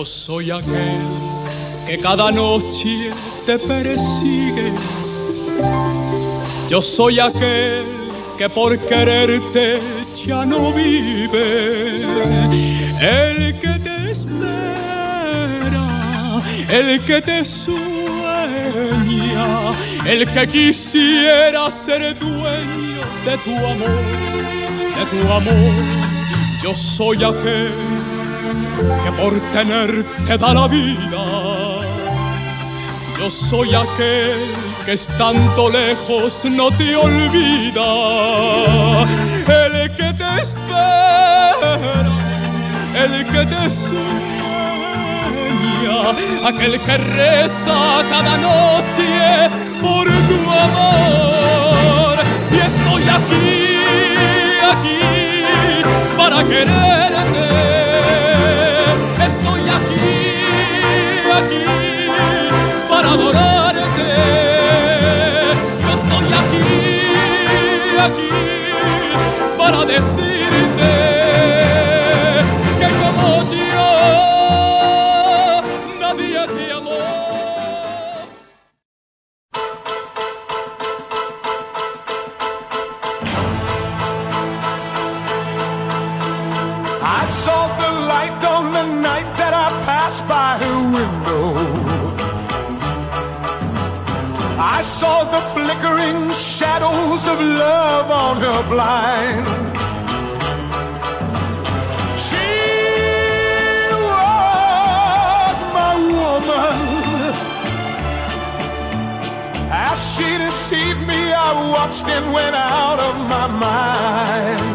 Yo soy aquel que cada noche te persigue. Yo soy aquel que por quererte ya no vive. El que te espera, el que te sueña, el que quisiera ser dueño de tu amor, de tu amor. Yo soy aquel que por tenerte da la vida. Yo soy aquel que estando lejos no te olvida. El que te espera, el que te sueña, aquel que reza cada noche por tu amor. Y estoy aquí, aquí, para quererte. Estoy aquí, aquí, para adorarte. Yo estoy aquí, aquí, para decirte que como yo nadie te amó. I saw the light on the night that I passed by her window. I saw the flickering shadows of love on her blind. She was my woman. As she deceived me, I watched and went out of my mind.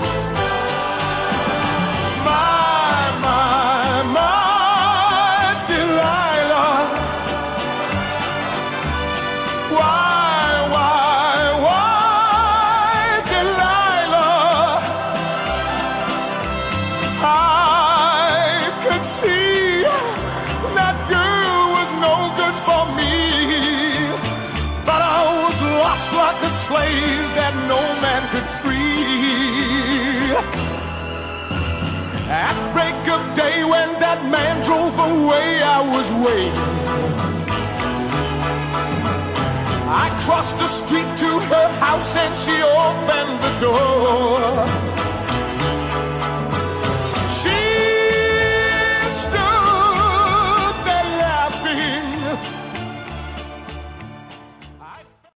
See, that girl was no good for me, but I was lost like a slave that no man could free. At break of day when that man drove away, I was waiting. I crossed the street to her house and she opened the door.